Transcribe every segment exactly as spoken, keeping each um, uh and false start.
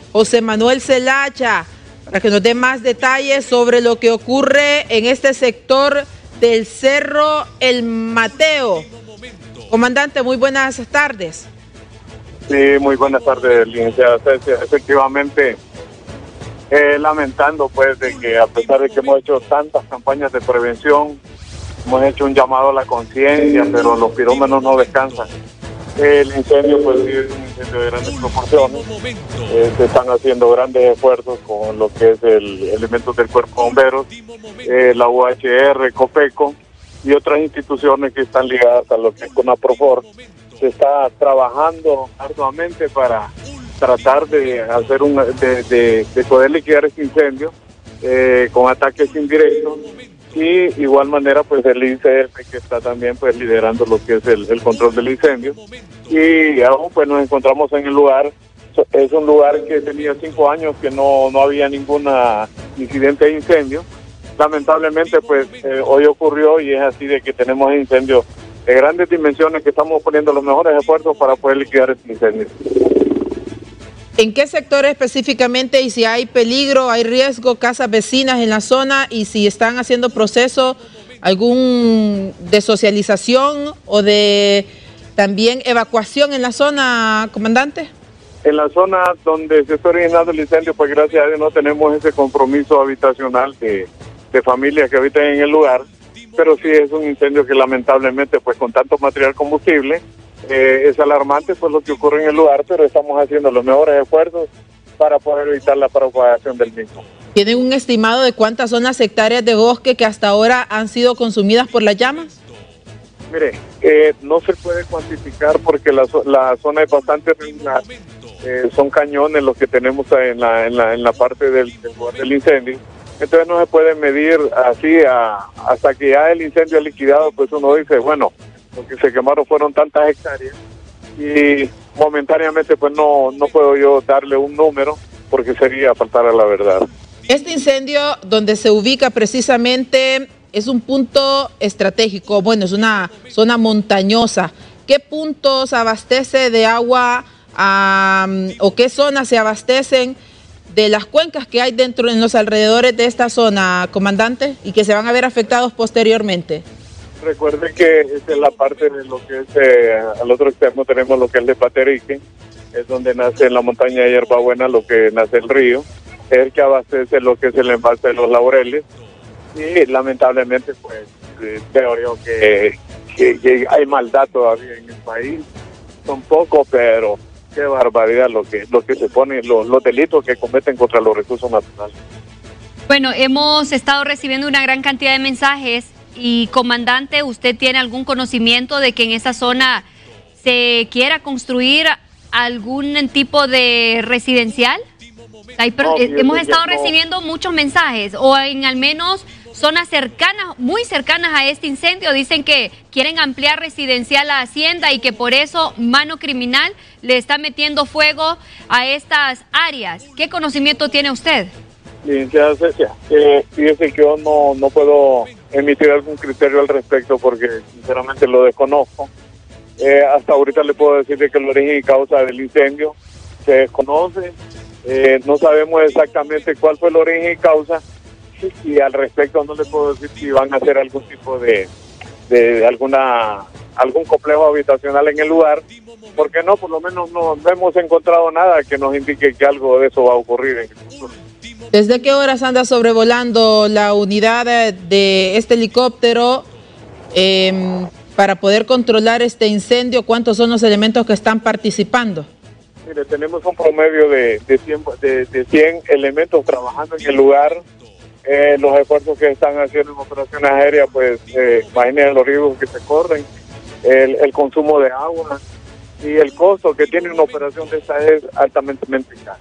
José Manuel Zelaya, para que nos dé más detalles sobre lo que ocurre en este sector del Cerro El Mateo. Comandante, muy buenas tardes. Sí, muy buenas tardes, licenciada Cecia. Efectivamente, eh, lamentando pues de que a pesar de que hemos hecho tantas campañas de prevención, hemos hecho un llamado a la conciencia, pero los pirómanos no descansan. El incendio pues sí es un incendio de grandes proporciones. Eh, se están haciendo grandes esfuerzos con lo que es el elementos del Cuerpo de Bomberos, eh, la U H R, COPECO y otras instituciones que están ligadas a lo que es CONAPROFOR. Se está trabajando arduamente para tratar de hacer un de, de, de poder liquidar este incendio eh, con ataques indirectos. Y igual manera pues el I C F que está también pues liderando lo que es el, el control del incendio, y aún pues nos encontramos en el lugar. Es un lugar que tenía cinco años que no, no había ninguna incidente de incendio. Lamentablemente pues eh, hoy ocurrió, y es así de que tenemos incendios de grandes dimensiones que estamos poniendo los mejores esfuerzos para poder liquidar este incendio. ¿En qué sector específicamente, y si hay peligro, hay riesgo, casas vecinas en la zona, y si están haciendo proceso algún de socialización o de también evacuación en la zona, comandante? En la zona donde se está originando el incendio, pues gracias a Dios no tenemos ese compromiso habitacional de, de familias que habitan en el lugar, pero sí es un incendio que lamentablemente pues con tanto material combustible, Eh, es alarmante pues lo que ocurre en el lugar, pero estamos haciendo los mejores esfuerzos para poder evitar la propagación del mismo. ¿Tienen un estimado de cuántas son las hectáreas de bosque que hasta ahora han sido consumidas por las llamas? Mire, eh, no se puede cuantificar porque la, la zona es bastante regular. Eh, son cañones los que tenemos en la, en la, en la parte del, del lugar del incendio. Entonces no se puede medir así a, hasta que ya el incendio es liquidado, pues uno dice, bueno, lo que se quemaron fueron tantas hectáreas, y momentáneamente pues no, no puedo yo darle un número porque sería faltar a la verdad. Este incendio donde se ubica precisamente es un punto estratégico, bueno, es una zona montañosa. ¿Qué puntos abastece de agua um, o qué zonas se abastecen de las cuencas que hay dentro en los alrededores de esta zona, comandante, y que se van a ver afectados posteriormente? Recuerde que esta es la parte de lo que es, eh, al otro extremo tenemos lo que es el de Paterique, es donde nace en la montaña de Hierbabuena lo que nace el río, es el que abastece lo que es el embalse de los Laureles, y lamentablemente pues eh, creo que, que, que hay maldad todavía en el país, son pocos, pero qué barbaridad lo que, lo que se pone, los, los delitos que cometen contra los recursos naturales. Bueno, hemos estado recibiendo una gran cantidad de mensajes. Y comandante, ¿usted tiene algún conocimiento de que en esa zona se quiera construir algún tipo de residencial? Hay, no, hemos estado no. recibiendo muchos mensajes, o en al menos zonas cercanas, muy cercanas a este incendio, dicen que quieren ampliar residencial a Hacienda y que por eso mano criminal le está metiendo fuego a estas áreas. ¿Qué conocimiento tiene usted? Licenciada Cecia, eh, fíjese que yo no, no puedo emitir algún criterio al respecto porque sinceramente lo desconozco. Eh, hasta ahorita le puedo decir de que el origen y causa del incendio se desconoce, eh, no sabemos exactamente cuál fue el origen y causa, y, y al respecto no le puedo decir si van a hacer algún tipo de, de alguna algún complejo habitacional en el lugar, porque no, por lo menos no, no hemos encontrado nada que nos indique que algo de eso va a ocurrir en el futuro. ¿Desde qué horas anda sobrevolando la unidad de este helicóptero eh, para poder controlar este incendio? ¿Cuántos son los elementos que están participando? Mire, tenemos un promedio de, de, cien, de, de cien elementos trabajando en el lugar. Eh, los esfuerzos que están haciendo en operaciones aéreas, pues eh, imaginen los riesgos que se corren, el, el consumo de agua y el costo que tiene una operación de esta es altamente caro.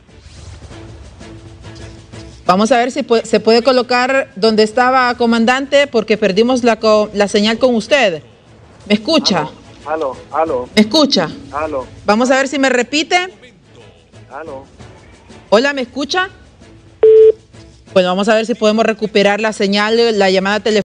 Vamos a ver si puede, se puede colocar donde estaba, comandante, porque perdimos la, la señal con usted. ¿Me escucha? Aló, aló. ¿Me escucha? Aló. Vamos a ver si me repite. Aló. Hola, ¿me escucha? Bueno, vamos a ver si podemos recuperar la señal, la llamada telefónica.